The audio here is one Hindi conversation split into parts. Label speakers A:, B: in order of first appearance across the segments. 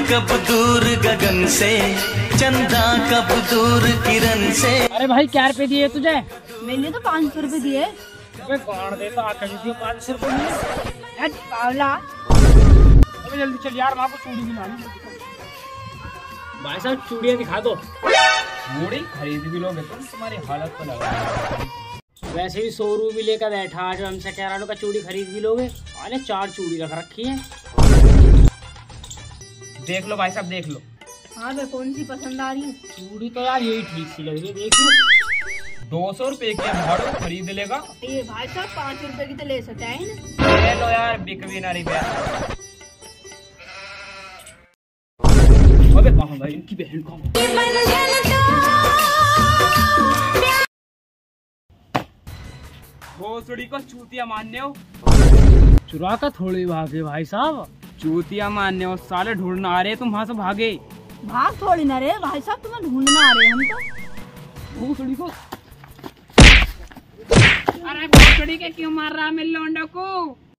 A: कब दूर गगन से, चंदा कब दूर किरण से।
B: अरे भाई क्या रुपए दिए तुझे?
C: मैंने तो 500 रुपए दिए।
B: अबे कौन देता? 500 रुपए मिले?
C: पावला
B: अबे जल्दी चल यार, वहाँ को चूड़ी भी लानी। भाई साहब चूड़ियाँ दिखा दो।
D: चूड़ी खरीद भी लोगे तुम, तुम्हारी हालत तो लगा।
B: वैसे भी 100 रुपये लेकर बैठा, आज हमसे कह रहा हूँ का चूड़ी खरीद भी लोगे। अरे 4 चूड़ी रख रखी है।
D: देख लो भाई साहब, देख लो।
C: हाँ मैं कौन सी पसंद आ रही है?
B: चूड़ी तो यार यही ठीक सी लग रही है, देख लो।
D: 200 रुपए के भाड़ो खरीद लेगा।
C: ये भाई साहब 5 रुपए की तो ले सकते हैं ना।
D: ले लो यार, बिक भी ना रही बैठ। अबे कहाँ भाई इनकी बहन कहाँ? भोसड़ी को चूतिया मानने हो?
B: चुरा का थोड़ी भागे भाई साहब।
D: चूतिया मानने हो साले, ढूंढना आ रहे तुम वहाँ से भागे।
C: भाग थोड़ी ना रे भाई साहब, तुम्हें ढूंढना आ रहे हम तो।
D: भोसड़ी को। अरे भोसड़ी के क्यों मार रहा है मेरे लौंडा को?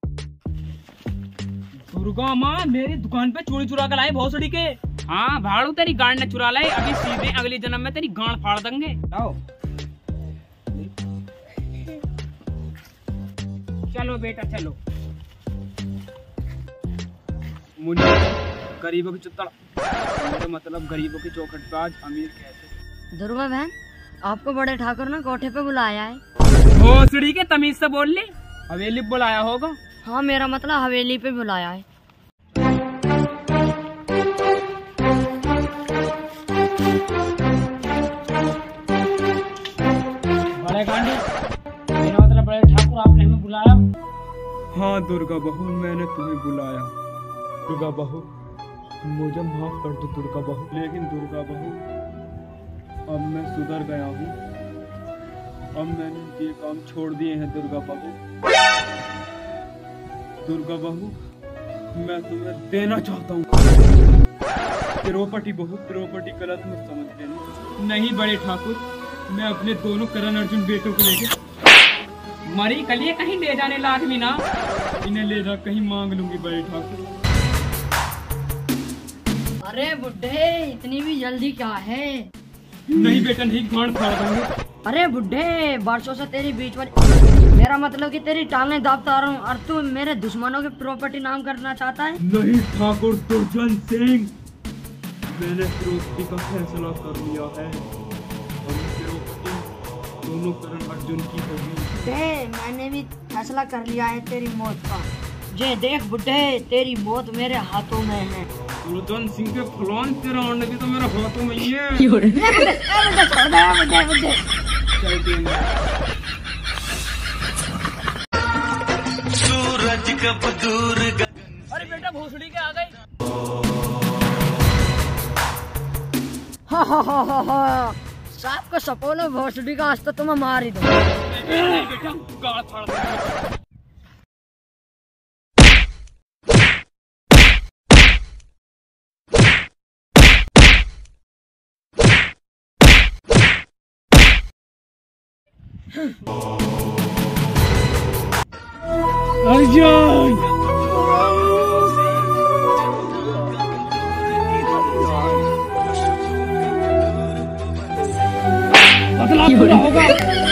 D: दुर्गा माँ मेरी दुकान पे चोरी चुरा कर लाए भोसड़ी के। हाँ भाड़ू तेरी गांड न चुरा लाए, अभी सीधे अगले जन्म में तेरी गांड फाड़ देंगे। आओ चलो बेटा चलो। मुझे गरीबों की चुत्ता, मेरा मतलब गरीबों की चौखट पे आज अमीर कैसे।
E: दुर्गा बहन, आपको बड़े ठाकुर ने कोठे पे बुलाया है।
D: भोसड़ी के तमीज से बोल ले, हवेली बुलाया होगा।
E: हाँ मेरा मतलब हवेली पे बुलाया है।
B: बड़े गांडी, मेरा मतलब बड़े ठाकुर आपने हमें बुलाया।
D: हाँ दुर्गा बहू, मैंने तुम्हें बुलाया। दुर्गा बहू मुझे माफ कर दो दुर्गा बहू। लेकिन दुर्गा बहू अब मैं सुधर गया हूँ, अब मैंने ये काम छोड़ दिए हैं दुर्गा बहू। दुर्गा बहू मैं तुम्हें देना चाहता हूँ प्रॉपर्टी बहू, प्रॉपर्टी गलत मत समझ लेना। नहीं बड़े ठाकुर, मैं अपने दोनों करण अर्जुन बेटों को लेके मरी कलिए कहीं ले जाने लायक भी ना, इन्हें ले जा कहीं मांग लूंगी बड़े ठाकुर।
E: अरे बुड्ढे इतनी भी जल्दी क्या है?
D: नहीं बेटा नहीं, गांड फाड़ दूंगी।
E: अरे बुड्ढे बरसों से तेरी बीच में, मेरा मतलब कि तेरी टांगें दाबता आ रहा हूँ और तू मेरे दुश्मनों की प्रॉपर्टी नाम करना चाहता है?
D: नहीं ठाकुर दुर्जन सिंह, मैंने प्रॉपर्टी का फैसला कर लिया है। दोनों करण अर्जुन की होगी।
E: मैंने भी फैसला कर लिया है तेरी मौत का। जे देख बुड्ढे, तेरी मौत मेरे हाथों में है।
D: दुर्जन सिंह के फलान तेरा अंडे भी तो मेरे हाथों में ही है।
A: सूरज कब दूर
B: अरे बेटा भोसड़ी के आ गए।
E: हा सांप को सपोलो भोसड़ी का, आज तो तुम्हें मार ही दो।
D: बेटा गाल फाड़ दूंगा।
B: अर्जुन बदला पूरा होगा।